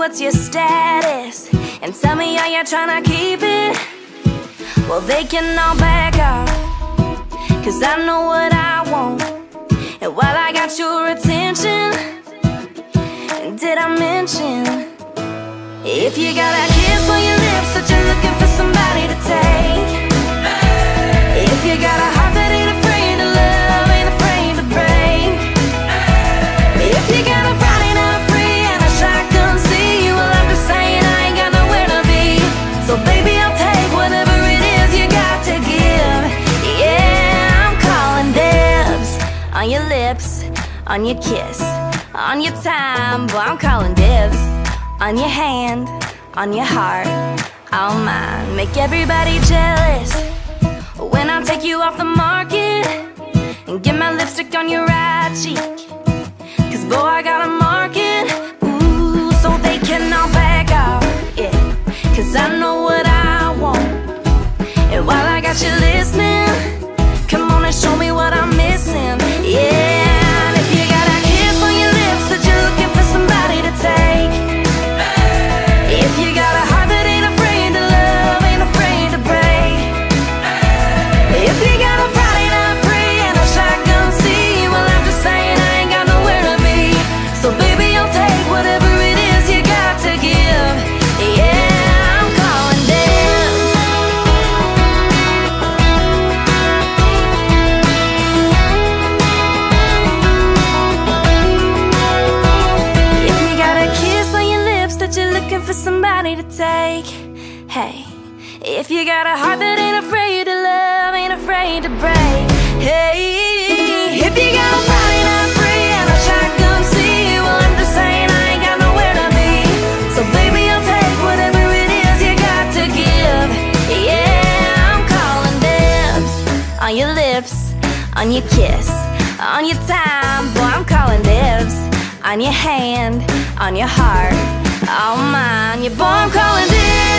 what's your status, and tell me how you're trying to keep it. Well, they can all back off, 'cause I know what I want. And while I got your attention, did I mention, if you got a kiss on your lips that you're looking for somebody to take, if you got a heart that ain't afraid to love, ain't afraid to break, if you got a Friday night free and a shotgun seat, well, I'm just saying I ain't got nowhere to be. So baby, I'll take whatever it is you got to give. Yeah, I'm calling dibs on your lips, on your kiss, on your time. Boy, I'm calling dibs on your hand, on your heart, all mine. Make everybody jealous when I take you off the market and get my lipstick on your right cheek. 'Cause boy, I got a market, ooh, so they can all back off, yeah. 'Cause I know what I want. And while I got you listening, come on and show me what I'm missing, yeah. And if you got a kiss on your lips that you're looking for somebody to take, if you got a heart that ain't afraid to love, ain't afraid to break, if you got a Friday night free and a shotgun seat, well, I'm just saying I ain't got nowhere to be. So baby, I'll take whatever it is you got to give. Yeah, I'm calling dibs. If you got a kiss on your lips that you're looking for somebody to take, hey, if you got a heart that ain't afraid to love, ain't afraid to break, hey, if you got a Friday night free and a shotgun seat, well, I'm just saying I ain't got nowhere to be. So baby, I'll take whatever it is you got to give. Yeah, I'm calling dibs on your lips, on your kiss, on your time. Boy, I'm calling dibs on your hand, on your heart, all mine. Yeah, boy, I'm calling dibs.